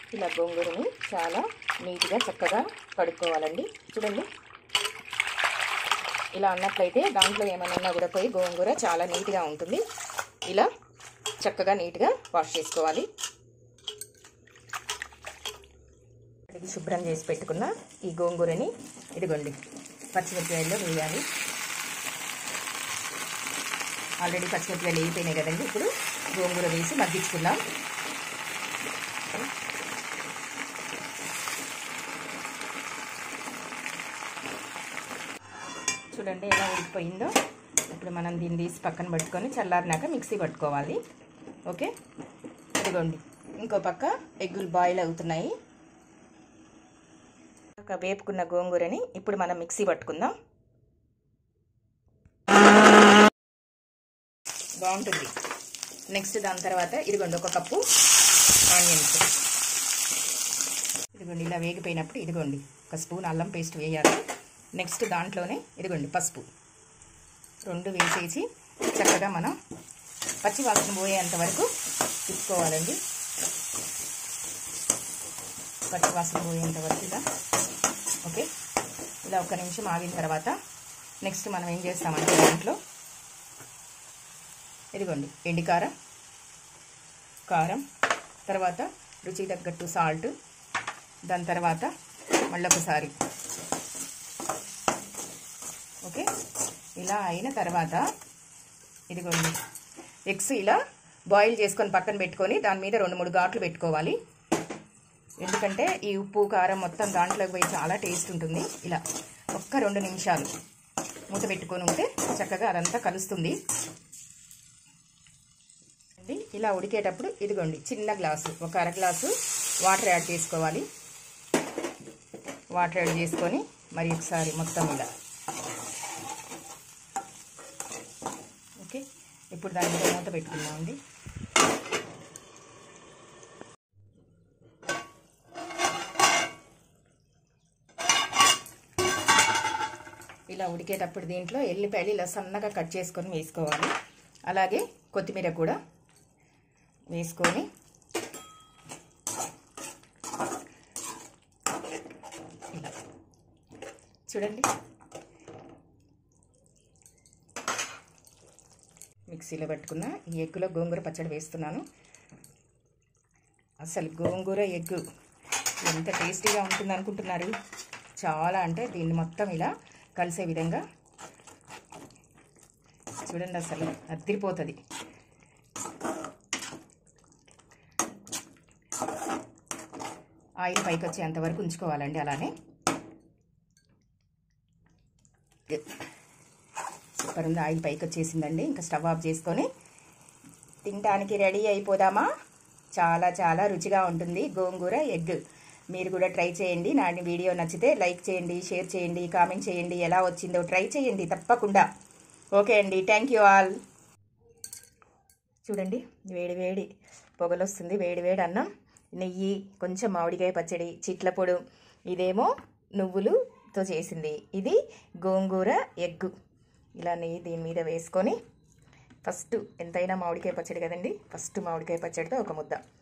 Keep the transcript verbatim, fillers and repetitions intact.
ఇలా గోంగూరని చాలా నీట్గా చక్కగా కడుక్కోవాలండి. చూడండి, ఇలా అన్నట్లయితే దాంట్లో ఏమైనా కూడా పోయి గోంగూర చాలా నీట్గా ఉంటుంది. ఇలా చక్కగా నీట్గా వాష్ చేసుకోవాలి. ఇది శుభ్రం చేసి పెట్టుకున్న ఈ గోంగూరని ఇదిగోండి పచ్చిమిరపకాయల్లో వేయాలి. ఆల్రెడీ పచ్చిమిరపకాయలు వేయిపోయినాయి కదండి. ఇప్పుడు గోంగూర వేసి మగ్గించుకుందాం. చూడండి ఎలా ఉడికిపోయిందో. ఇప్పుడు మనం దీన్ని తీసి పక్కన పెట్టుకొని చల్లారినాక మిక్సీ పట్టుకోవాలి. ఓకే, ఇదిగోండి ఇంకో పక్క ఎగ్గులు బాయిల్ అవుతున్నాయి. ఒక వేపుకున్న గోంగూరని ఇప్పుడు మనం మిక్సీ పట్టుకుందాం. బాగుంటుంది. నెక్స్ట్ దాని తర్వాత ఇదిగోండి ఒక కప్పు ఆనియన్స్. ఇదిగోండి ఇలా వేగిపోయినప్పుడు ఇదిగోండి ఒక స్పూన్ అల్లం పేస్ట్ వేయాలి. నెక్స్ట్ దాంట్లోనే ఇదిగోండి పసుపు రెండు వేసేసి చక్కగా మనం పచ్చి వాసన పోయేంత వరకు తిప్పుకోవాలండి. పచ్చి వాసన పోయేంత వరకు ఇలా. ఓకే, ఇలా ఒక నిమిషం ఆగిన తర్వాత నెక్స్ట్ మనం ఏం చేస్తామంటే దాంట్లో ఇదిగోండి ఎండికారం, కారం, తర్వాత రుచికి తగ్గట్టు సాల్ట్, దాని తర్వాత మళ్ళీ ఒకసారి. ఓకే, ఇలా అయిన తర్వాత ఇదిగోండి ఎగ్స్ ఇలా బాయిల్ చేసుకొని పక్కన పెట్టుకొని దాని మీద రెండు మూడు ఘాట్లు పెట్టుకోవాలి. ఎందుకంటే ఈ ఉప్పు కారం మొత్తం దాంట్లోకి పోయి చాలా టేస్ట్ ఉంటుంది. ఇలా ఒక్క రెండు నిమిషాలు మూత పెట్టుకొని ఉంటే చక్కగా అదంతా కలుస్తుంది. ఇలా ఉడికేటప్పుడు ఇదిగోండి చిన్న గ్లాసు ఒక అర గ్లాసు వాటర్ యాడ్ చేసుకోవాలి. వాటర్ యాడ్ చేసుకొని మరి ఒకసారి మొత్తం ఇలా. ఓకే, ఇప్పుడు దాని మీద మూత పెట్టుకుందామండి. ఇలా ఉడికేటప్పుడు దీంట్లో ఎల్లిపాయలు ఇలా సన్నగా కట్ చేసుకొని వేసుకోవాలి. అలాగే కొత్తిమీర కూడా వేసుకొని ఇలా చూడండి మిక్సీలో పెట్టుకున్న ఈ ఎగ్గులో గోంగూర పచ్చడి వేస్తున్నాను. అసలు గోంగూర ఎగ్గు ఎంత టేస్టీగా ఉంటుంది అనుకుంటున్నారు. చాలా అంటే దీన్ని మొత్తం ఇలా కలిసే విధంగా చూడండి, అసలు అదిరిపోతుంది. ఆయిల్ పైకి వచ్చేంత వరకు ఉంచుకోవాలండి. అలానే సూపర్ ఉంది. ఆయిల్ పైకి వచ్చేసిందండి. ఇంకా స్టవ్ ఆఫ్ చేసుకొని తినడానికి రెడీ అయిపోదామా. చాలా చాలా రుచిగా ఉంటుంది గోంగూర ఎగ్. మీరు కూడా ట్రై చేయండి. నా వీడియో నచ్చితే లైక్ చేయండి, షేర్ చేయండి, కామెంట్ చేయండి. ఎలా వచ్చిందో ట్రై చేయండి తప్పకుండా. ఓకే అండి, థ్యాంక్ యూ ఆల్. చూడండి వేడి వేడి పొగలు వస్తుంది. వేడి వేడి అన్నం, నెయ్యి, కొంచెం మామిడికాయ పచ్చడి, చిట్ల పొడు, ఇదేమో నువ్వులుతో చేసింది, ఇది గోంగూర ఎగ్గు. ఇలా నెయ్యి దీని మీద వేసుకొని ఫస్ట్ ఎంతైనా మామిడికాయ పచ్చడి కదండి, ఫస్ట్ మామిడికాయ పచ్చడితో ఒక ముద్ద.